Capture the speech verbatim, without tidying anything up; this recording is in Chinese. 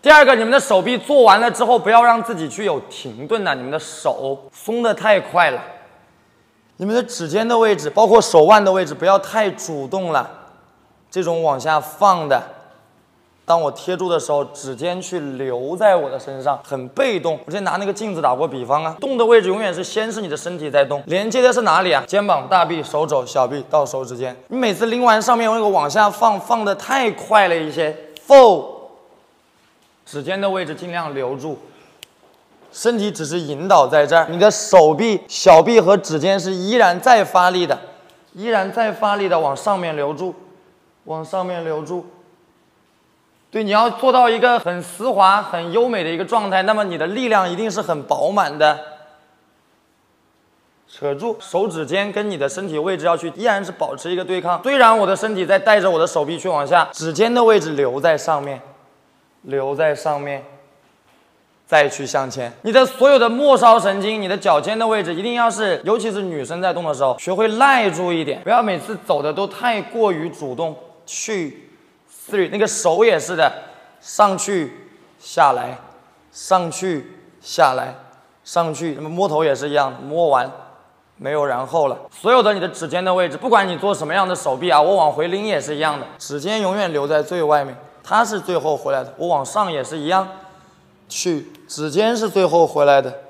第二个，你们的手臂做完了之后，不要让自己去有停顿的，你们的手松得太快了。你们的指尖的位置，包括手腕的位置，不要太主动了。这种往下放的，当我贴住的时候，指尖去留在我的身上，很被动。我之前拿那个镜子打过比方啊，动的位置永远是先是你的身体在动，连接的是哪里啊？肩膀、大臂、手肘、小臂到手指尖。你每次拎完上面那个往下放，放的太快了一些 ，fold， 指尖的位置尽量留住。身体只是引导在这儿，你的手臂、小臂和指尖是依然在发力的，依然在发力的往上面留住，往上面留住。对，你要做到一个很丝滑、很优美的一个状态，那么你的力量一定是很饱满的。扯住手指尖跟你的身体位置要去，依然是保持一个对抗。虽然我的身体在带着我的手臂去往下，指尖的位置留在上面，留在上面。再去向前，你的所有的末梢神经，你的脚尖的位置一定要是，尤其是女生在动的时候，学会赖住一点，不要每次走的都太过于主动。去 three， 那个手也是的，上去下来，上去下来，上去，那么摸头也是一样，摸完没有然后了。所有的你的指尖的位置，不管你做什么样的手臂啊，我往回拎也是一样的，指尖永远留在最外面，它是最后回来的。我往上也是一样。去，指尖是最后回来的。